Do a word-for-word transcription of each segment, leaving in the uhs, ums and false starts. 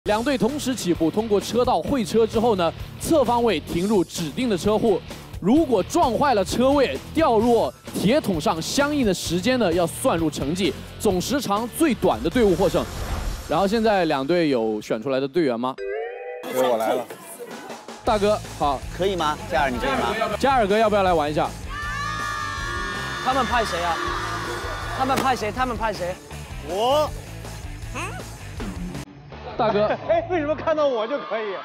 两队同时起步，通过车道会车之后呢，侧方位停入指定的车库。如果撞坏了车位，掉落铁桶上相应的时间呢，要算入成绩，总时长最短的队伍获胜。然后现在两队有选出来的队员吗？ 由我来了。 大哥，好， 可以吗？嘉尔，你可以吗？ 嘉尔哥要不要来玩一下？ 他们派谁啊？他们派谁？他们派谁？ 我。 大哥， 哎，为什么看到我就可以？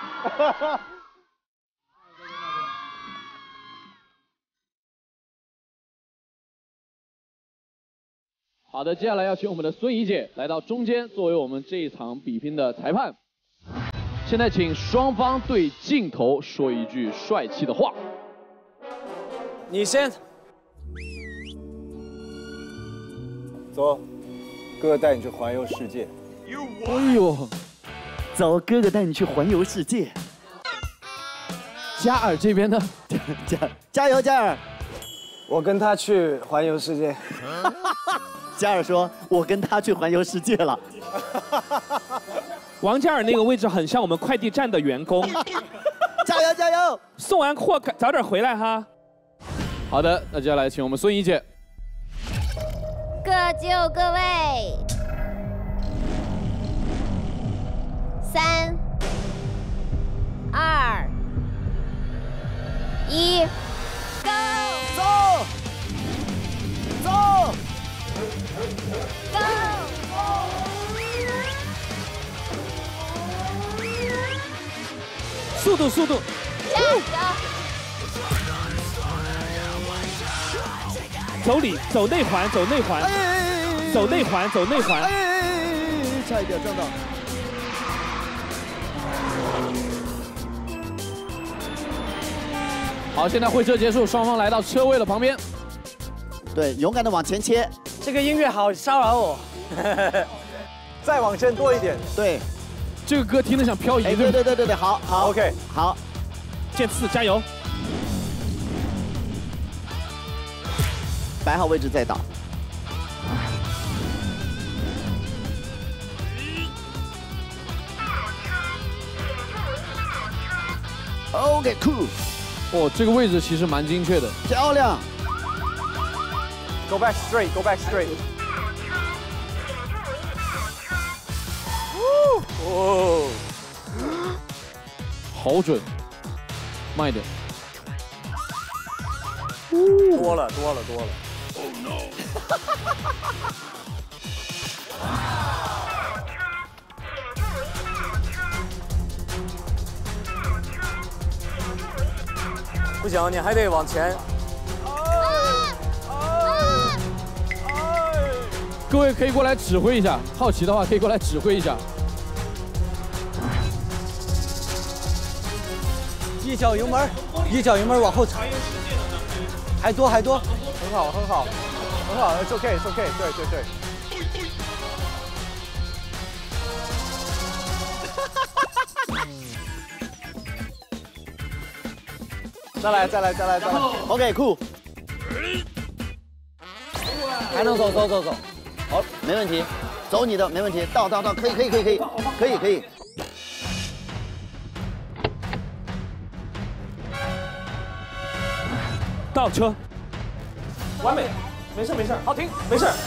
好的，接下来要请我们的孙怡姐来到中间，作为我们这一场比拼的裁判。现在请双方对镜头说一句帅气的话。 你先。 走，哥哥带你去环游世界。 哎呦！ 走，哥哥带你去环游世界。 嘉尔这边呢？ 加加油，嘉尔！ 我跟他去环游世界。 嘉尔说：“我跟他去环游世界了。” 王嘉尔那个位置很像我们快递站的员工。 加油，加油！ 送完货早点回来哈。 好的，那接下来请我们孙怡姐。 各就各位。 三、二、一 ，Go！ 走，走 ，Go！ 速度，速度！ 加油！ 走里，走内环，走内环，走内环，走内环。 差一点撞到。 好，现在会车结束，双方来到车位的旁边。 对，勇敢的往前切。 这个音乐好骚扰我。 再往前多一点。 对， 这个歌听得像漂移。 哎，对对对对对，好好 ，OK， 好。 剑刺，加油！ 摆好位置再倒。 OK， cool。 哦，这个位置其实蛮精确的， 漂亮。 Go back straight, go back straight。 哦，好准，慢一点。 多了，多了，多了。Oh no！ 不行，你还得往前。 各位可以过来指挥一下，好奇的话可以过来指挥一下。 一脚油门，一脚油门往后踩，还多还多， 很好，很好，很好 ，It's OK，It's OK， 对对对。再来，再来，再来，再来。 OK， cool。 还能走，走走走。 好，没问题，走你的，没问题。到到到，可以可以可以可以，可以可以。 倒车，完美，没事没事，好停，没事。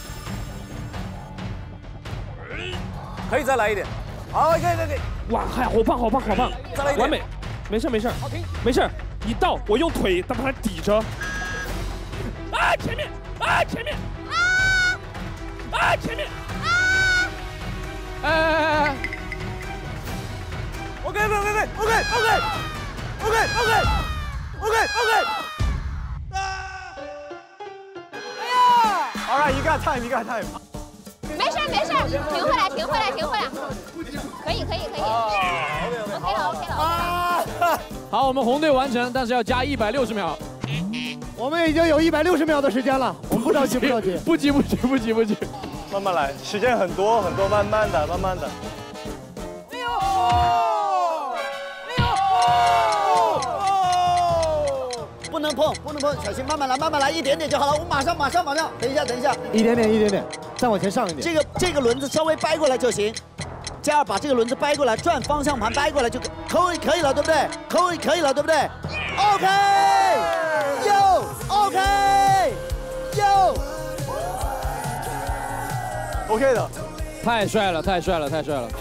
可以再来一点。好，可以可以可以。 哇，嗨，好棒好棒好棒， 再来一点， 完美，没事没事，好停，没事。一倒，我用腿把它抵着。啊，前面，啊，前面，啊，啊，前面，啊， 哎哎哎哎 ！OK OK OK OK OK OK OK OK OK。哎呀 ！All right, you got time, you got time。 没事没事，停回来停回来停回来，可以可以可以。OK 了 OK 了 OK 了。 好，我们红队完成，但是要加一百六十秒。 我们已经有一百六十秒的时间了，我们不着急，不着急， 不急不急不急不急， 慢慢来，时间很多很多，慢慢的，慢慢的。 哎呦！哎呦！不能碰，不能碰，小心，慢慢来，慢慢来，一点点就好了。我马上，马上，马上，等一下，等一下， 一点点，一点点，再往前上一点。 这个这个轮子稍微掰过来就行。 嘉尔把这个轮子掰过来，转方向盘掰过来就可以可以了，对不对？可以可以了，对不对 ？OK， 哟 ，OK， 哟 ，OK 的。 太帅了，太帅了，太帅了！